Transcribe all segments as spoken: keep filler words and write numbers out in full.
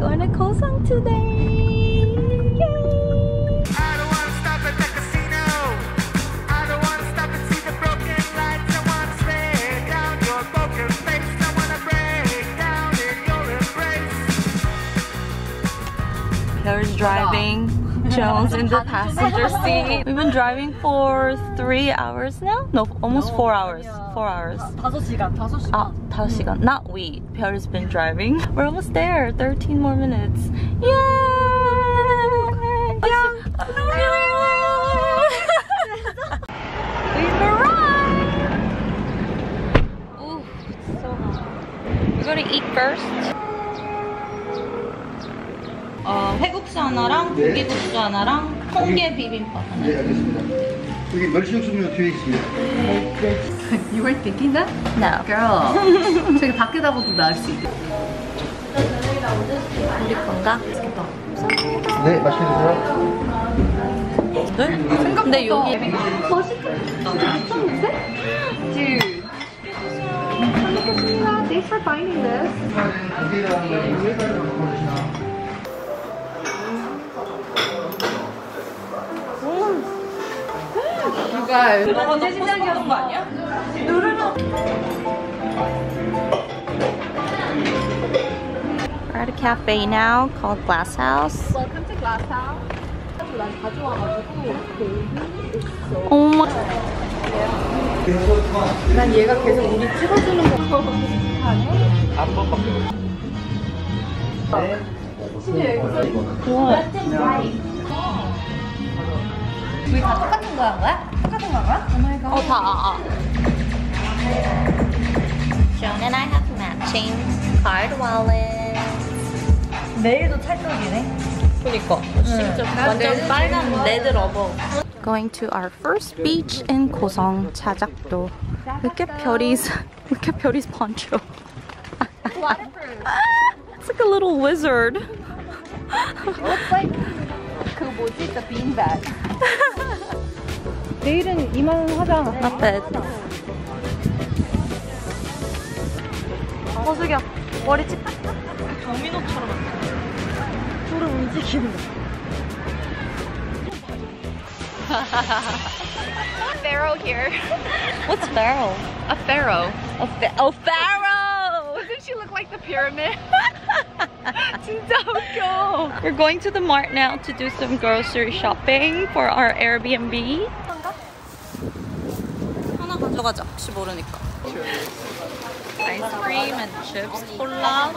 going to Koh-Sang today. Yay! I don't wanna stop at the casino. I don't wanna stop and see the broken lights. I wanna stay down your broken face. I wanna break down in your embrace. There's driving. Jones in the passenger seat. We've been driving for three hours now? No, almost four hours. Four hours. 다섯 시간, 다섯 시간. Ah, 다섯 시간. Not we. Pierre's been driving. We're almost there. thirteen more minutes. Yay! Yeah. We've arrived. Ooh, it's so hot. We're gonna eat first. 어, 회국수 하나랑 고기국수 하나랑 통게 비빔밥 하나. 네, 알겠습니다. 여기 멸치육수는 뒤에 있습니다. You weren't thinking that? No. Girl. 저기 밖에다 보도 나을 수 있겠다. 우리 건가? 맛있겠다. 네, 맛있게 드세요. 네? 근데 여기 맛있겠다. 미쳤는데? Dude. Thanks for finding this. 누가 진짜 신작이었던 거 아니야? 누르면 We're at a cafe now called Glass House. Welcome to Glass House. 난 가져와가지고 Oh my. 난 얘가 계속 우리 찍어주는 거 한 번밖에 우와. 우리 다 똑같은 거야 한 거야? 똑같은 거야? 어, 다 아, 아. Joan and I have matching card wallets. 내일도 찰떡이네. 그니까 진짜 완전 빨간 레드 러버. Going to our first beach in Koh-Sang, 자작도. Look at Pyeori's, look at Pyeori's poncho. It's like a little wizard. Looks like 그 뭐지? The beanbag. 내일은 이만 원 하자. Not bad. 어 숙여. 머리 찢. 도미노처럼. 소름 움직인다. Pharaoh here. What's pharaoh? A pharaoh. A fa oh, pharaoh! Doesn't she look like the pyramid? 진짜 웃겨. We're going to the mart now to do some grocery shopping for our Airbnb. 하나 가져가자. 혹시 모르니까. Ice cream and chips, 콜라.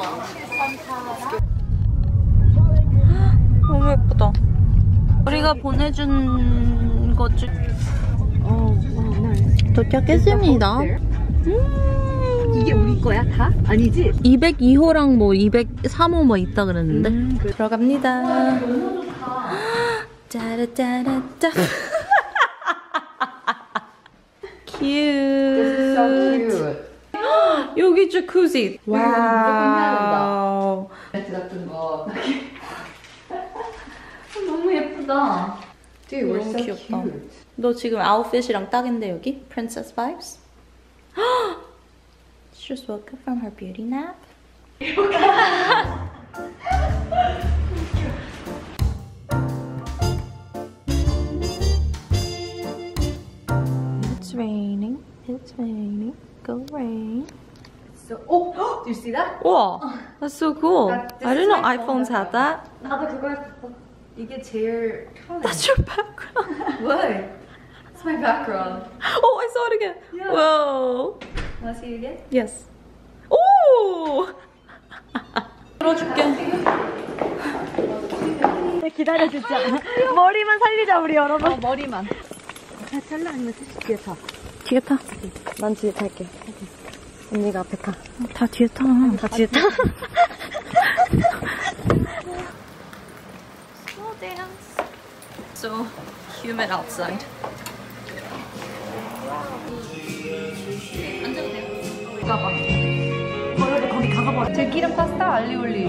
너무 예쁘다. 우리가 보내준 것 중. 도착했습니다. 음 이게 우리 거야 다? 아니지? 이백이 호랑 뭐 이백삼 호 뭐 있다 그랬는데. 음, 그... 들어갑니다. 짜라짜라짜. Cute. This is so cute. 여기 자쿠지. 와우. 멘트 같은 거. 너무 예쁘다. Dude, we're 너무 so 귀엽다. cute. 너 지금 아웃핏이랑 딱인데 여기? Princess vibes? She just woke up from her beauty nap. It's raining. It's raining. Go rain. So, oh, do you see that? Wow, that's so cool. That- this I didn't is know my iPhones phone. had that. 나도 그거 했어. 이게 제일 편해. That's your background. What? That's my background. Oh, I saw it again. Yeah. Whoa. Wanna see it again? Yes. 오! 들어줄게. 기다려 진짜. 머리만 살리자 우리 여러분. 어, 머리만. 다 잘라 아니면 뒤에 타. 뒤에 타. 난 뒤에 탈게. 언니가 앞에 타. 다 뒤에 타. 다 뒤에 타. Slow dance. So humid outside. 앉아도 돼요? 가봐. 거기 거기 가봐. 들기름 파스타 알리올리.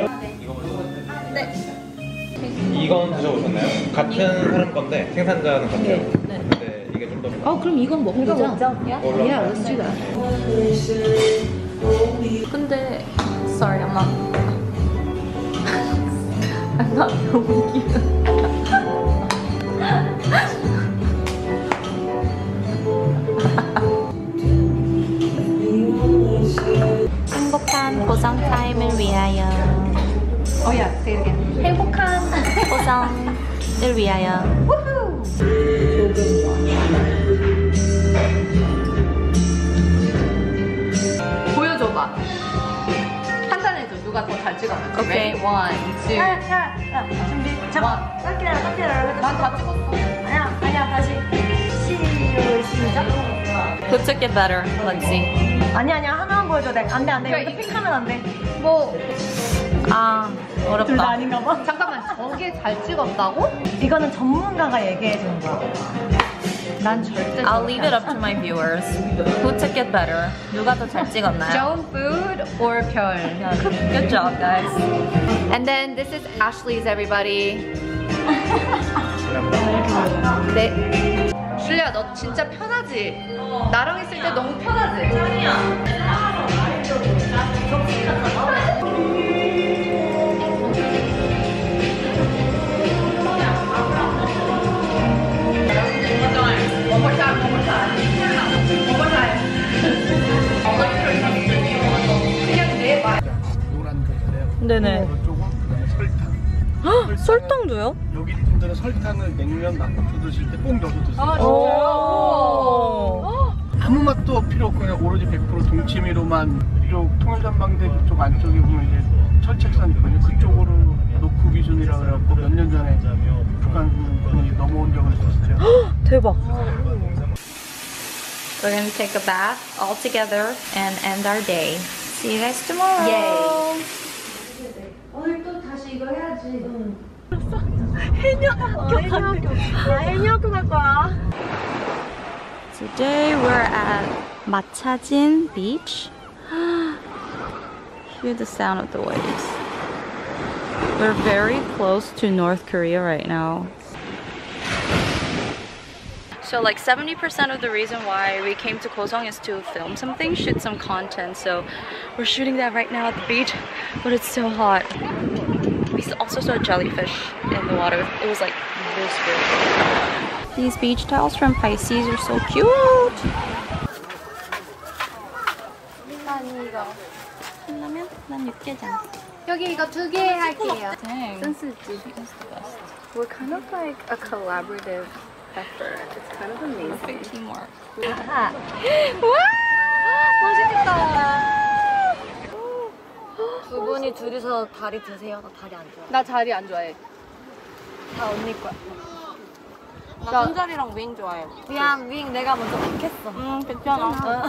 네. 이건 드셔보셨나요? 같은 사람 건데 생산자는 같아요. 네. 근데 이게 좀 더. 어 그럼 이건 먹자. 야, 야, let's do that. 근데 sorry, I'm not. I'm not filming you. 행복한 고성 타임을 위하여. Oh yeah, say it again. 행복한 고성을 위하여. 보여줘봐. 판단해줘. 누가 더 잘 찍었는지. 오케이. Ready? One, two. 야, 야, 야, 준비. 잠깐. 딱 기다려, 딱 기다려. 난다 찍었어. 아니야, 아니야, 다시. 시, 시작. Who took it better? Let's see. 아니야, 아니야, 하나만 보여줘. 돼. 안 돼, 안 돼. 여기서 픽하면 안 돼. 뭐 아, 둘 다 어렵다. 아닌가 봐. 잠깐만. 저게 잘 찍었다고? 이거는 전문가가 얘기해 주는 거야. 난 절대. I'll leave it up to my viewers. Who took it better? 누가 더 잘 찍었나요? Joan food or 별. Good job, guys. And then this is Ashley's, everybody. 네. 줄리아, 너 진짜 편하지? 나랑 있을 때 너무 편하지? One more time, one more time. One more time. 그냥 내 말. 네네. 이쪽은 그다음에 설탕. 헉, 설탕도요? 여기 분들은 설탕을 냉면 낙국수 드실 때 꼭 넣어서 드세요. 아, 오. 아무 맛도 필요 없고 그냥 오로지 백 퍼센트 동치미로만 이쪽 통일전망대 그쪽 안쪽에 보면 이제 철책선 있거든요. 그쪽으로 노크 기준이라 그래갖고 몇 년 전에 북한군이 넘어온 적을 있었어요. 대박. We're gonna take a bath all together and end our day. See you guys tomorrow. Yay. 나 해녀학교 갈 거야. Today we're at Machajin Beach. Hear the sound of the waves. We're very close to North Korea right now. So like seventy percent of the reason why we came to Kosong is to film something, shoot some content. So we're shooting that right now at the beach, but it's so hot. We also saw jellyfish in the water. It was like this big. These beach towels from Pisces are so cute. 신라면? 난 육개장. 여기 이거 두 개 할게요. Dang. 센스지. We're kind of like a collaborative effort. It's kind of amazing. Perfect teamwork. 맛있겠다. 두 분이 둘이서 다리 드세요. 나 다리 안 좋아. 나 자리 안 좋아해. 다 언니 거야. 나 순자리랑 윙 좋아해. 미안, 윙 내가 먼저 픽했어. 음, 괜찮아.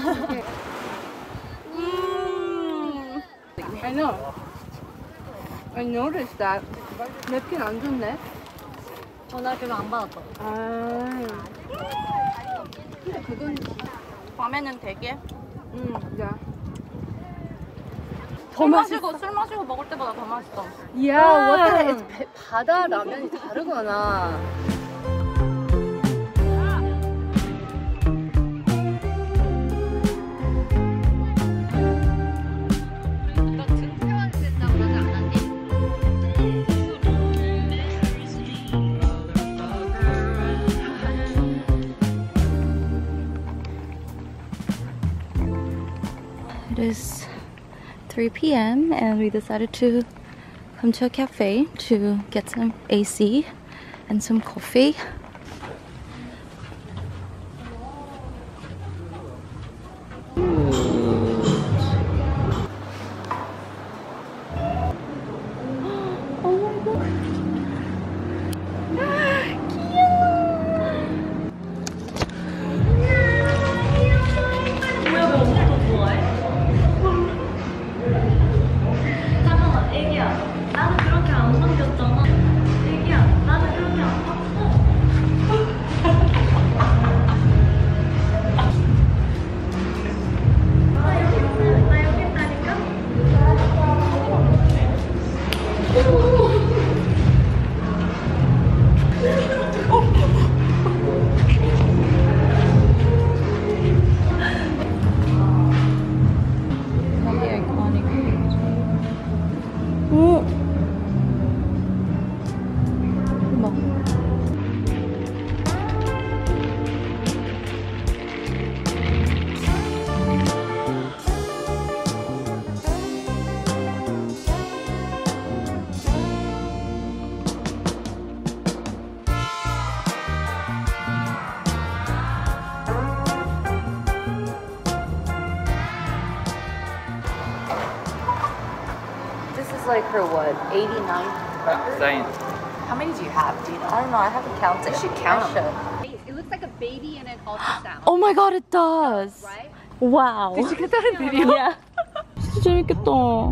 음. I know. I noticed that. 냅킨 안 좋네. 전화 그거 안 받았어. 아. 근데 그건 밤에는 되게 음, 야. 술 마시고 술 마시고 먹을 때보다 더 맛있어. 야, what the heck? 바다 라면이 다르구나. It is three p m and we decided to come to a cafe to get some A C and some coffee. 나는 그렇게 안 넘겼잖아. 애기야, 나는 그렇게 안 봤어. 나 여기 있다, 나 여기 있다니까. 오! like her what, eighty-nine? 사인. How many do you have? Do you know? I don't know. I haven't counted. You should count I them. It looks like a baby and it ultrasound. Oh my god, it does. Right? Wow. 다른 데리요? Yeah. 진짜 재밌겠다.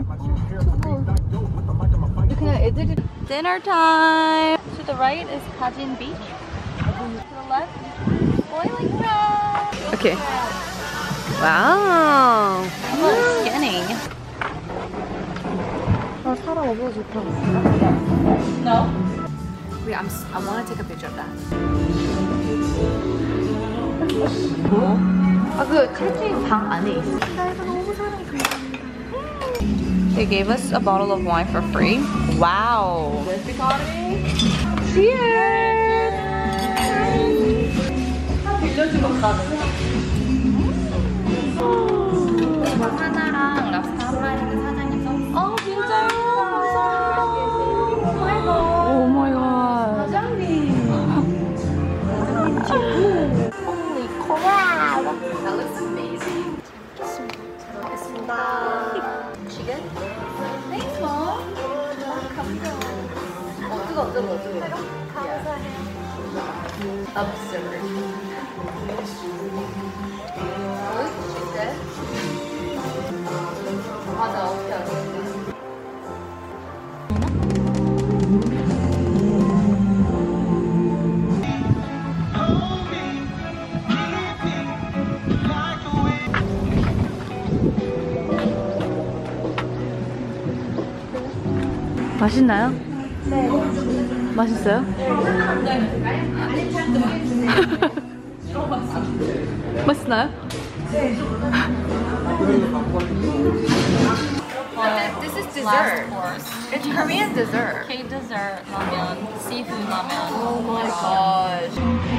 그냥 애들이 Dinner time. To the right is Kajin Beach. To the left, Boiling Crab. Okay. 와우. How about skinning? 아 사람 없어서 좋다. No. Wait, I'm. I want to take a picture of that. 아 그 채팅 방 안에 있어. They gave us a bottle of wine for free. Wow. 하나랑 랍스터 한 마리는 사장님 서비스. 아 진짜요? 감사해요. 오 마이 갓. 사장님. Holy crap. That looks amazing. 잘 먹겠습니다. Chicken? Thanks, mom. 어 뜨거 뜨거 뜨거. Absurd. Good? She said. 맞아, 어떻게 알았어? 맛있나요? 네. 맛있어요? 네. 맛있나요? 네. This is dessert. It's Korean dessert. K dessert 라면, seafood 라면. Oh my gosh.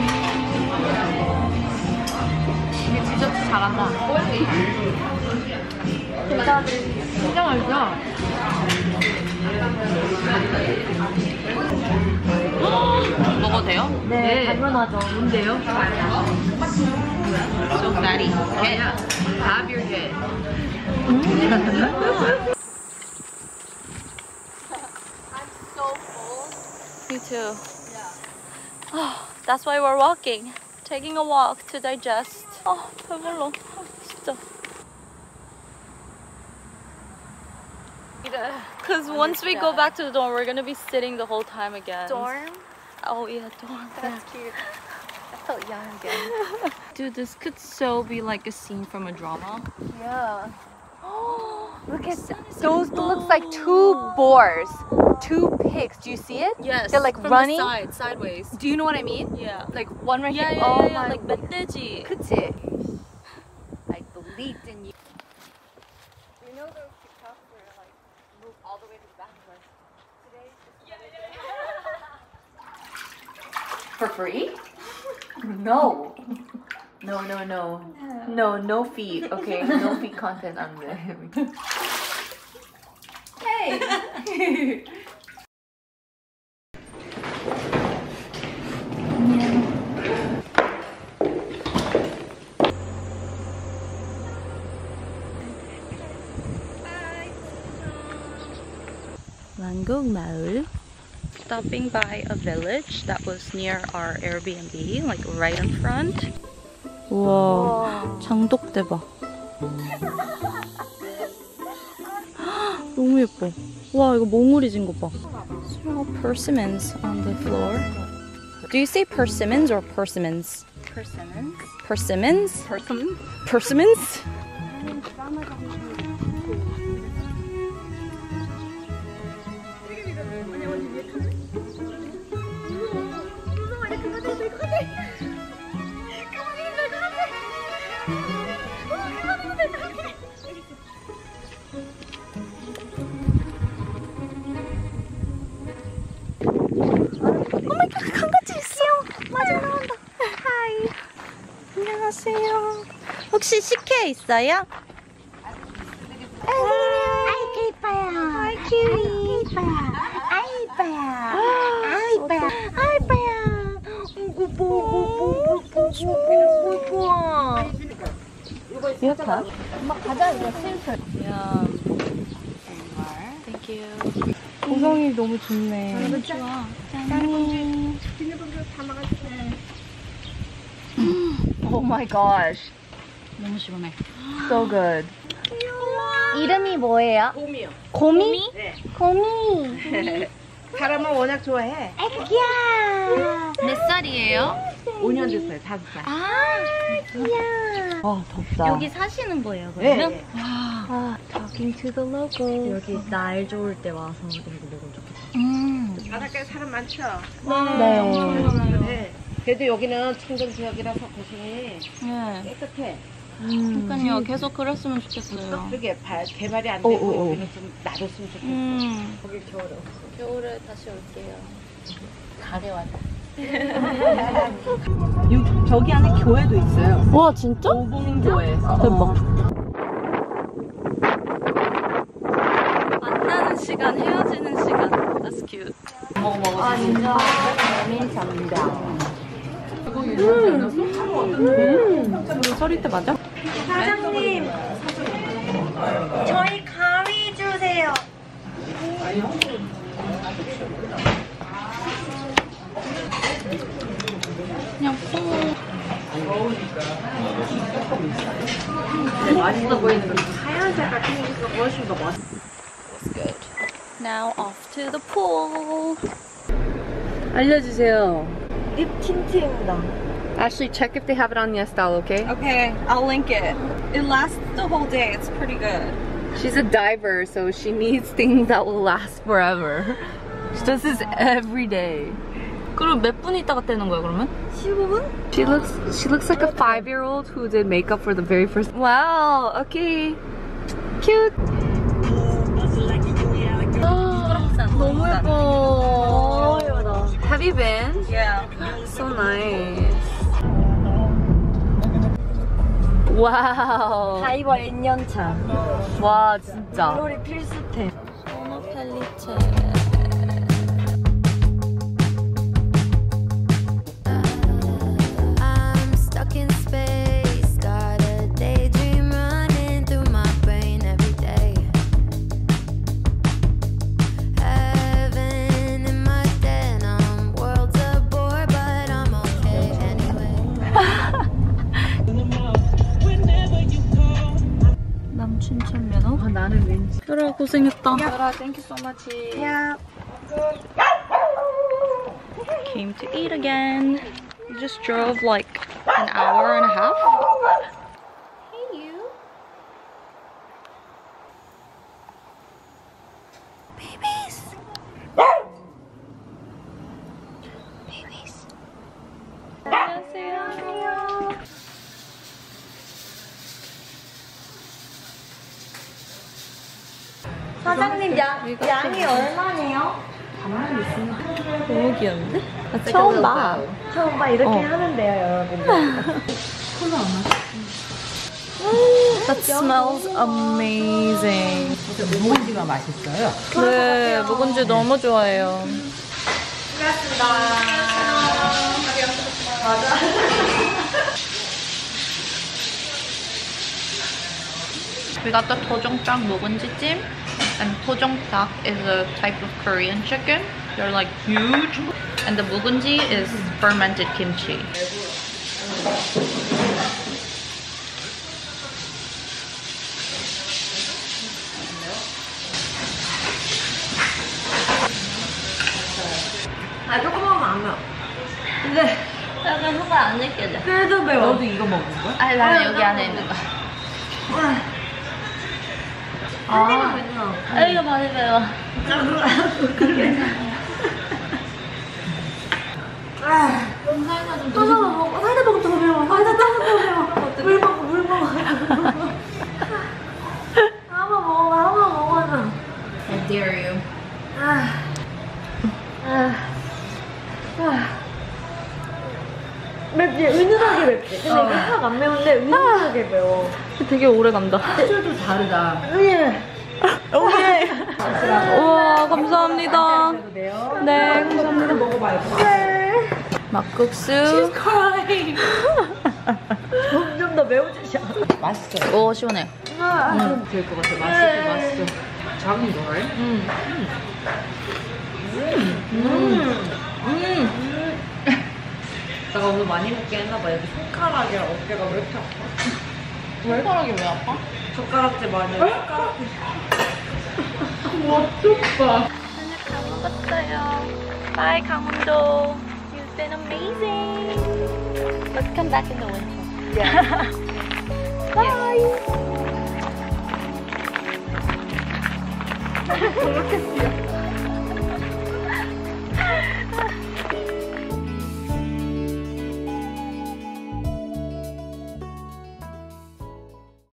이게 디저트 잘한다. 진짜 진짜 맛있어. 먹어도 돼요? 네, 당연하죠. 뭔데요? So fatty. Head. Have your head. Me too. Oh, that's why we're walking. Taking a walk to digest. Oh, 배불러. 진짜. Because once we go back to the dorm, we're gonna be sitting the whole time again. Dorm? Oh yeah, dorm. That's cute. I felt young again. Dude, this could so be like a scene from a drama. Yeah. Look at those. Looks like two boars, two pigs. Do you see it? Yes. They're like from running. the side, sideways. Do you know what I mean? Yeah. Like one right Yeah, here. yeah, oh yeah, yeah. my. Like 멧돼지. 그치? I believed in you. Do you know those TikToks where like move all the way to the back? Like today. For free? No. No, no, no. No, no feed. Okay, no feed content on there. Hey! Langgong Maul. Stopping by a village that was near our Airbnb, like right in front. 와, 장독 대박. 너무 예뻐. 와, 이거 몽우리 진 거 봐. Small persimmons on the floor. Do you say persimmons or persimmons? Persimmons? Persimmons? Persimmons? Persimmons? 안녕하세요. 혹시 식혜 있어요? 아이고 이뻐요. 아이고 이뻐요. 아이 이뻐요. 아이 이뻐요. 아이 이뻐요. 이거 뭐, 뭐, 뭐, 이거 다? 엄마 가자 이거 슬슬. Yeah. Thank Thank you. 고성이 너무 좋네. 좋아. Oh my gosh. 너무 시원해. So good. 이름이 뭐예요? 봄이요. 고미? 네. 고미. 사람을 워낙 좋아해. 애기야. 몇 살이에요? 오 년 됐어요. 다섯 살. 아, 귀여워. 아 덥다. 여기 사시는 거예요, 네. 그러면? 네. 아, talking to the locals. 여기 날 좋을 때 와서 이거 먹으면 좋겠다. 음. 바닷가에 사람 많죠? 네. 네. 그래도 여기는 청정 지역이라서 고생이 네. 깨끗해. 그러니까요. 계속 그랬으면 좋겠어요. 그게 발, 개발이 안 오, 되고 오, 오. 여기는 좀 놔뒀으면 좋겠어. 음. 거기 겨울에 없어. 겨울에 다시 올게요. 가게 와서. 저기 안에 교회도 있어요. 와 진짜? 오봉교회. 대박. 만나는 시간, 헤어지는 시간. That's cute. 먹어 먹어. 아 진짜. 음. 서리태 맞아? 사장님, 저희 가위 주세요. 그냥 콩. 맛있어 보이는 거. 하얀색 같은 게 훨씬 더 맛있어. It's good. Now off to the pool. 알려주세요. 립 틴트입니다. Ashley, check if they have it on Yestal, okay? Okay, I'll link it. It lasts the whole day. It's pretty good. She's a diver, so she needs things that will last forever. She does this every day. 그럼 몇 분 있다가 떼는 거야 그러면? 십오 분? She looks she looks like a five-year-old who did makeup for the very first. Wow. Okay. Cute. 너무 예뻐. Have you been? Yeah. So nice. 와우. 다이버 일 년 차. 와 진짜. 물놀이 필수템. 소노 펠리체. I'm stuck in space, got a daydream running through my brain every day. Heaven in my denim, worlds a bore, but I'm okay anyway. 남춘천 면허? 아, 나는 왠지. 그래 고생했다. Yara, thank you so much. 야, Came to eat again. We just drove like an hour and a half. hey you. Babies. Babies. 사장님 양, 양이 얼마네요? 너무 귀여운데? 처음 봐. 처음 봐 이렇게 하면 돼요 여러분들. That smells amazing. 묵은지가 맛있어요. 네, 묵은지 너무 좋아해요. We got the tojongtak 묵은지 찜, and tojongtak is a type of Korean chicken. They're like huge, and the 묵은지 is fermented kimchi. 아 조금만 안 매워. 근데 약간 혀가 안 느껴져. 그래도 매워. 너도 이거 먹는 거야? 아니 나는 여기 안에 있는 거. 아, 괜찮아. 아 이거 많이 매워. 사이다 먹어. 사이다 먹어 더 매워. 사이다 따서 더 매워. 물 먹어, 물 먹어. 한번 먹어, 한번 먹어줘. I dare you. 아, 아, 아. 맵지? 은은하게 맵지? 근데 이게 확 안 매운데 은은하게 매워. 되게 오래 간다. 술도 다르다. 예. 오케이. 우와 감사합니다. 네 감사합니다. 먹어봐요. 막국수. 점점 더 매워지셔. 맛있어. 오 시원해. 될것 같아. 맛있게 맛있어. 작은 거래? 음. 음. 음. 내가 오늘 많이 먹게 했나봐. 여기 손가락이랑 어깨가 왜 이렇게 아파? 손가락이 왜 아파? 젓가락질 많이 해. 젓가락질. 멋졌다. 저녁 다 먹었어요. Bye, 강원도. You've been amazing. Let's come back in the winter. Yeah. Bye. 저렇게 귀엽다.